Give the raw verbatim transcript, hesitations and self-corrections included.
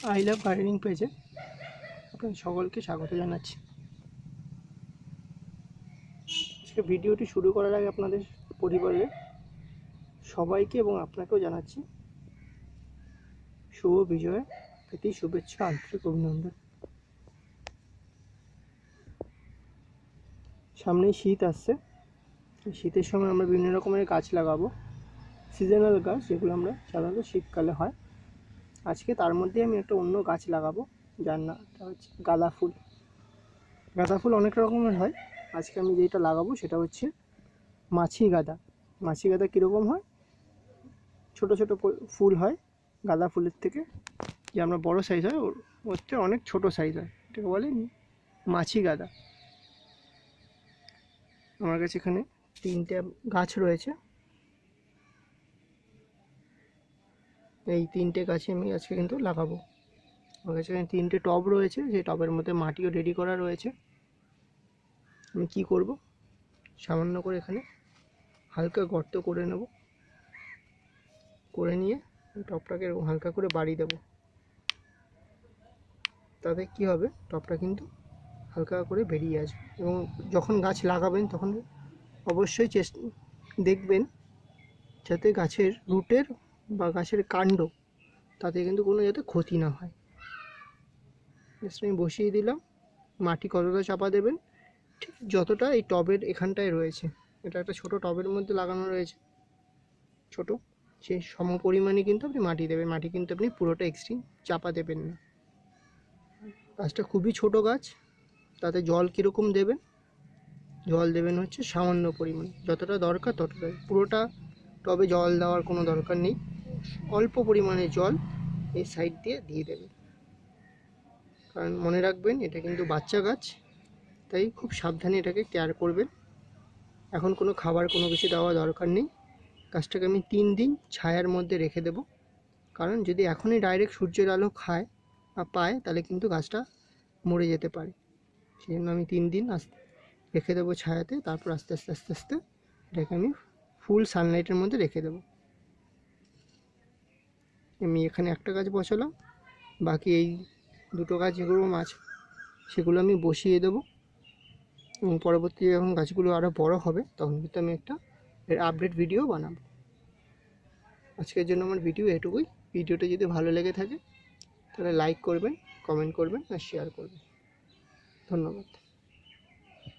I love gardening পেজে আপনাদের সকলকে স্বাগত জানাচ্ছি। আজকে ভিডিওটি শুরু করার আগে আপনাদের পরিবারের সবাইকে এবং আপনাকেও জানাচ্ছি শুভ বিজয়, প্রীতি, শুভেচ্ছা, আন্তরিক অভিনন্দন। সামনেই শীত আসছে। শীতের সময় আমরা বিভিন্ন রকমের গাছ লাগাবো, সিজনাল গাছ, যেগুলো আমরা সাধারণত শীতকালে হয়। আজকে তার মধ্যে আমি একটা অন্য গাছ লাগাবো, যার নামটা হচ্ছে গাঁদা ফুল। গাঁদা ফুল অনেক রকমের হয়। আজকে আমি যেটা লাগাবো সেটা হচ্ছে মাছি গাঁদা। মাছি গাঁদা কীরকম হয়? ছোট ছোট ফুল হয় গাঁদা ফুলের থেকে, যে আমরা বড় সাইজ হয় ওর মধ্যে অনেক ছোট সাইজ হয়, এটাকে বলে মাছি গাঁদা। আমার কাছে এখানে তিনটে গাছ রয়েছে। এই তিনটে গাছে আমি আজকে কিন্তু লাগাবো। আমার কাছে এখানে তিনটে টব রয়েছে, যে টবের মধ্যে মাটিও রেডি করা রয়েছে। আমি কি করব, সামান্য করে এখানে হালকা গর্ত করে নেব, করে নিয়ে টবটাকে এরকম হালকা করে বাড়ি দেব। তাতে কি হবে, টবটা কিন্তু হালকা করে বেরিয়ে আসবে। এবং যখন গাছ লাগাবেন তখন অবশ্যই চেষ্টা দেখবেন যাতে গাছের রুটের বা গাছের কাণ্ড তাতে কিন্তু কোনো যাতে ক্ষতি না হয়। আমি বসিয়ে দিলাম। মাটি কতটা চাপা দেবেন, ঠিক যতটা এই টবের এখানটায় রয়েছে, এটা একটা ছোট টবের মধ্যে লাগানো রয়েছে ছোট, সেই সম পরিমাণে কিন্তু আপনি মাটি দেবেন। মাটি কিন্তু আপনি পুরোটা এক্সট্রিম চাপা দেবেন না। গাছটা খুবই ছোট গাছ, তাতে জল কীরকম দেবেন, জল দেবেন হচ্ছে সামান্য পরিমাণ, যতটা দরকার ততটাই। পুরোটা টবে জল দেওয়ার কোনো দরকার নেই, অল্প পরিমাণে জল এই সাইড দিয়ে দিয়ে দেবেন। কারণ মনে রাখবেন এটা কিন্তু বাচ্চা গাছ, তাই খুব সাবধানে এটাকে কেয়ার করবেন। এখন কোনো খাবার কোনো কিছু দেওয়া দরকার নেই। গাছটাকে আমি তিন দিন ছায়ার মধ্যে রেখে দেব, কারণ যদি এখনই ডাইরেক্ট সূর্যের আলো খায় বা পায় তাহলে কিন্তু গাছটা মরে যেতে পারে। সেই জন্য আমি তিন দিন আস্তে রেখে দেবো ছায়াতে, তারপর আস্তে আস্তে আস্তে আস্তে এটাকে আমি ফুল সানলাইটের মধ্যে রেখে দেবো। আমি এখানে একটা গাছ বসালাম, বাকি এই দুটো গাছ যেগুলো মাছ সেগুলো আমি বসিয়ে দেবো। এবং পরবর্তীতে যখন গাছগুলো আরও বড় হবে তখন কিন্তু আমি একটা এর আপডেট ভিডিও বানাবো। আজকের জন্য আমার ভিডিও এটুকুই। ভিডিওটা যদি ভালো লেগে থাকে তাহলে লাইক করবেন, কমেন্ট করবেন আর শেয়ার করবেন। ধন্যবাদ।